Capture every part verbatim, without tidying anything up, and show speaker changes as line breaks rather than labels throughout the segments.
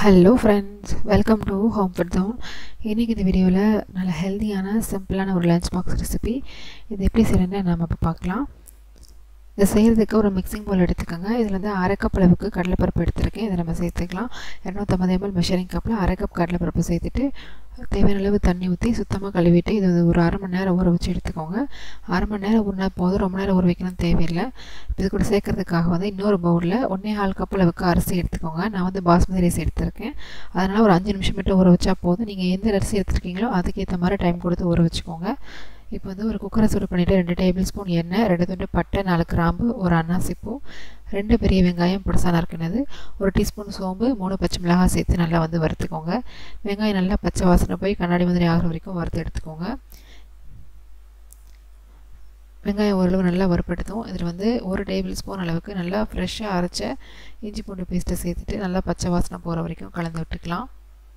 Hello friends, welcome to Home Food Zone. இன்னைக்கு இந்த வீடியோல நல்ல ஹெல்தியான சிம்பிளான ஒரு லஞ்ச் பாக்ஸ் ரெசிபி. இது எப்படி செய்யறதுன்னு நாம இப்ப பார்க்கலாம். இத செய்யிறதுக்கு ஒரு மிக்சிங் பவுல் எடுத்துக்கங்க. இதுல வந்து அரை கப் அளவுக்கு கடலைப்பருப்பு எடுத்துர்க்கேன். இத நம்ம சேர்த்துக்கலாம். இருநூற்று ஐம்பது மில்லி மெஷரிங் கப்ல அரை கப் கடலைப்பருப்பு சேர்த்துட்டு தேவையான அளவு தண்ணி ஊத்தி சுத்தமா கழுவிட்டு இது ஒரு அரை மணி நேரம் ஊற வச்சு எடுத்துக்கோங்க. அரை மணி நேரம் ஊறினா போதும், ரொம்ப நேரம் ஊற வைக்கணும் தேவையில்லை. இது கூட சேர்க்கிறதுக்காக வந்து இன்னொரு பவுல்ல ஒன்றே கால் கப் அளவுக்கு அரிசி எடுத்துக்கோங்க. நான் வந்து பாஸ்மதி ரைஸ் எடுத்துர்க்கேன். அதனால ஒரு அஞ்சு நிமிஷம் மட்டும் ஊற வச்சா போதும். நீங்க எந்த அரிசி எடுத்துர்க்கீங்களோ அதுக்கு ஏத்த மாதிரி டைம் கொடுத்து ஊற வச்சுக்கோங்க. இப்போ வந்து ஒரு குக்கரை சூடு பண்ணிட்டு ரெண்டு டேபிள் ஸ்பூன் எண்ணெய், ரெண்டு துண்டு பட்டை, நாலு கிராம்பு, ஒரு அன்னாசி பூ, ரெண்டு பெரிய வெங்காயம் பொடிசா நறுக்குனது, ஒரு டீஸ்பூன் சோம்பு, மூணு பச்சை மிளகாய் சேர்த்து நல்லா வந்து வறுத்துக்கோங்க. வெங்காயம் நல்லா பச்சை வாசனை போய் கண்ணாடி மாதிரி ஆகிற வரைக்கும் வறுத்து எடுத்துக்கோங்க. வெங்காயம் ஓரளவு நல்லா வறுப்படுத்தும். இதில் வந்து ஒரு டேபிள் ஸ்பூன் அளவுக்கு நல்லா ஃப்ரெஷ்ஷாக அரைச்ச இஞ்சி பூண்டு பேஸ்ட்டை சேர்த்துட்டு நல்லா பச்சை வாசனை போகிற வரைக்கும் கலந்து விட்டுக்கலாம்.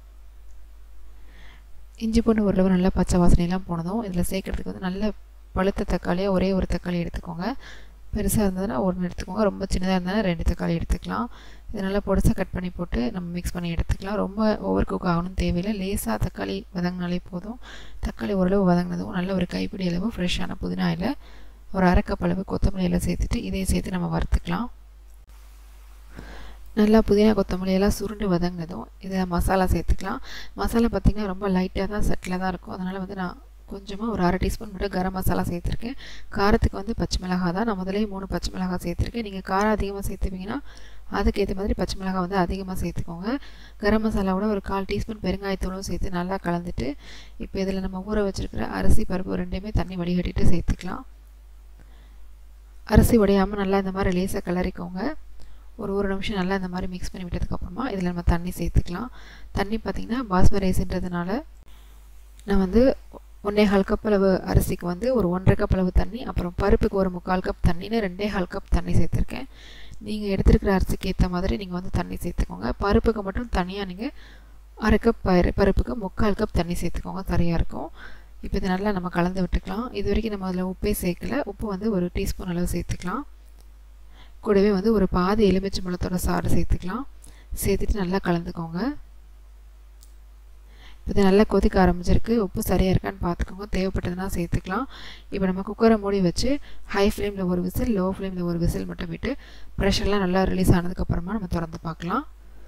இஞ்சி பூண்டு ஓரளவு நல்லா பச்சை வாசனையெல்லாம் போனதும் இதில் சேர்க்கறதுக்கு வந்து நல்ல பழுத்த தக்காளியாக ஒரே ஒரு தக்காளி எடுத்துக்கோங்க. பெருசாக இருந்ததுன்னா ஒன்று எடுத்துக்கோங்க, ரொம்ப சின்னதாக இருந்தாலும் ரெண்டு தக்காளி எடுத்துக்கலாம். இது நல்லா பொடிசாக கட் பண்ணி போட்டு நம்ம மிக்ஸ் பண்ணி எடுத்துக்கலாம். ரொம்ப ஓவர் குக் ஆகணும்னு தேவையில்லை. லேசாக தக்காளி வதங்கினாலே போதும். தக்காளி ஓரளவு வதங்கினதும் நல்ல ஒரு கைப்பிடி அளவு ஃப்ரெஷ்ஷான புதினா இலை, ஒரு அரை கப் அளவு கொத்தமல்லி இலை சேர்த்துட்டு இதையும் சேர்த்து நம்ம வறுத்துக்கலாம். நல்லா புதினா கொத்தமல்லி எல்லாம் சுருண்டு வதங்கினதும் இதை மசாலா சேர்த்துக்கலாம். மசாலா பார்த்திங்கன்னா ரொம்ப லைட்டாக தான் செட்டில் தான் இருக்கும். அதனால் வந்து நான் கொஞ்சமாக ஒரு அரை டீஸ்பூன் மட்டும் கரம் மசாலா சேர்த்துருக்கேன். காரத்துக்கு வந்து பச்சை மிளகாய் தான், நான் முதலே மூணு பச்சை மிளகாய் சேர்த்துருக்கேன். நீங்கள் காரம் அதிகமாக சேர்த்துவீங்கன்னா அதுக்கேற்ற மாதிரி பச்சை மிளகாய் வந்து அதிகமாக சேர்த்துக்கோங்க. கரம் மசாலாவோட ஒரு கால் டீஸ்பூன் பெருங்காயத்தூளும் சேர்த்து நல்லா கலந்துட்டு இப்போ இதில் நம்ம ஊற வச்சுருக்கிற அரிசி பருப்பு ரெண்டுமே தண்ணி வடிகட்டிட்டு சேர்த்துக்கலாம். அரிசி உடையாமல் நல்லா இந்த மாதிரி லேசாக கிளறிக்கோங்க. ஒரு ஒரு நிமிஷம் நல்லா இந்த மாதிரி மிக்ஸ் பண்ணி விட்டதுக்கப்புறமா இதில் நம்ம தண்ணி சேர்த்துக்கலாம். தண்ணி பார்த்திங்கன்னா பாஸ்மதி ரைஸ்ன்றதுனால நான் வந்து ஒன்றே கால் கப் அளவு அரிசிக்கு வந்து ஒரு ஒன்றரை கப் அளவு தண்ணி, அப்புறம் பருப்புக்கு ஒரு முக்கால் கப் தண்ணின்னு ரெண்டே கால் கப் தண்ணி சேர்த்துருக்கேன். நீங்கள் எடுத்துருக்கிற அரிசிக்கு ஏற்ற மாதிரி நீங்கள் வந்து தண்ணி சேர்த்துக்கோங்க. பருப்புக்கு மட்டும் தனியாக நீங்கள் அரை கப் பரு பருப்புக்கு முக்கால் கப் தண்ணி சேர்த்துக்கோங்க, சரியாக இருக்கும். இப்போ இதை நல்லா நம்ம கலந்து விட்டுக்கலாம். இது வரைக்கும் நம்ம அதில் உப்பே சேர்க்கலை. உப்பு வந்து ஒரு டீஸ்பூன் அளவு சேர்த்துக்கலாம். கூடவே வந்து ஒரு பாதி எலுமிச்சை பழத்தோட சாறு சேர்த்துக்கலாம். சேர்த்துட்டு நல்லா கலந்துக்கோங்க. இப்போ இது நல்லா கொதிக்க ஆரம்பிச்சிருக்கு. உப்பு சரியாக இருக்கான்னு பார்த்துக்கோங்க, தேவைப்பட்டதுன்னா சேர்த்துக்கலாம். இப்போ நம்ம குக்கரை மூடி வச்சு ஹை ஃப்ளேமில் ஒரு விசில், லோ ஃப்ளேமில் ஒரு விசில் மட்டும் விட்டு ப்ரெஷர்லாம் நல்லா ரிலீஸ் ஆனதுக்கப்புறமா நம்ம திறந்து பார்க்கலாம்.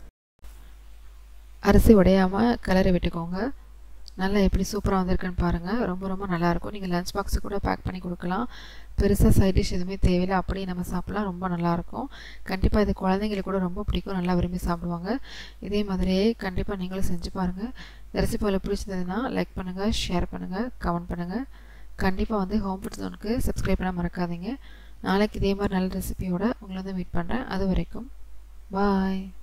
அரிசி உடையாமல் கிளறி விட்டுக்கோங்க. நல்லா எப்படி சூப்பராக வந்திருக்குன்னு பாருங்கள். ரொம்ப ரொம்ப நல்லாயிருக்கும். நீங்கள் லஞ்ச் பாக்ஸு கூட பேக் பண்ணி கொடுக்கலாம். பெருசாக சைட் டிஷ் எதுவுமே தேவையில்லை, அப்படியே நம்ம சாப்பிட்லாம். ரொம்ப நல்லாயிருக்கும். கண்டிப்பாக இது குழந்தைங்களுக்கு கூட ரொம்ப பிடிக்கும், நல்லா விரும்பி சாப்பிடுவாங்க. இதே மாதிரியே கண்டிப்பாக நீங்களும் செஞ்சு பாருங்கள். இந்த ரெசிபி உங்களுக்கு பிடிச்சதுன்னா லைக் பண்ணுங்கள், ஷேர் பண்ணுங்கள், கமெண்ட் பண்ணுங்கள். கண்டிப்பாக வந்து ஹோம் ஃபுட் ஜோனுக்கு சப்ஸ்கிரைப் பண்ண மறக்காதீங்க. நாளைக்கு இதே மாதிரி நல்ல ரெசிபியோட உங்களை வந்து மீட் பண்ணுறேன். அது வரைக்கும் பாய்.